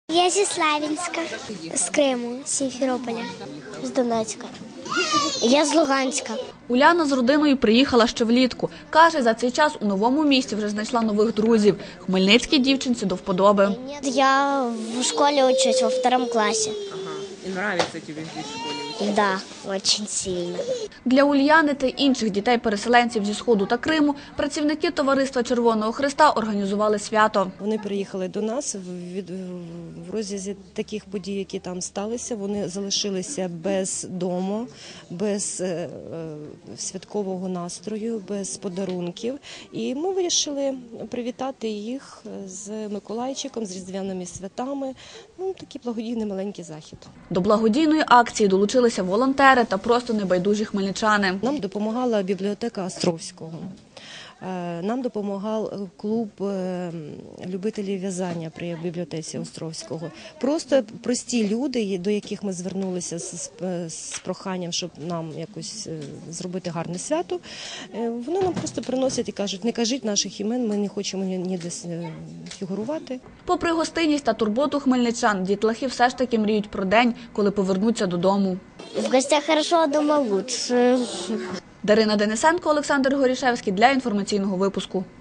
Я зі Славянська, з Криму, з Сімферополя, з Донецька. Я з Луганська. Уляна з родиною приїхала ще влітку. Каже, за цей час у новому місті вже знайшла нових друзів. Хмельницькій дівчинці до вподоби. Я в школі учусь, во 2 класі. И нравится тебе здесь в школе учиться? Да, очень сильно. Для Ульяни та інших дітей-переселенців зі Сходу та Криму працівники Товариства Червоного Хреста організували свято. Вони приїхали до нас в розрізі таких подій, які там сталися. Вони залишилися без дому, без святкового настрою, без подарунків. І ми вирішили привітати їх з Миколайчиком, з Різдвяними святами. Ну, такий благодійний маленький захід. До благодійної акції долучилися волонтери та просто небайдужі хмельничани. Нам допомагала бібліотека Островського. Нам допомагав клуб любителів в'язання при бібліотеці Островського. Просто прості люди, до яких ми звернулися з проханням, щоб нам якось зробити гарне свято, вони нам просто приносять і кажуть, не кажіть наших імен, ми не хочемо ніде фігурувати. Попри гостинність та турботу хмельничан, дітлахи все ж таки мріють про день, коли повернуться додому. В гостях хорошо, а дома лучше. Дарина Денисенко, Олександр Горішевський для інформаційного випуску.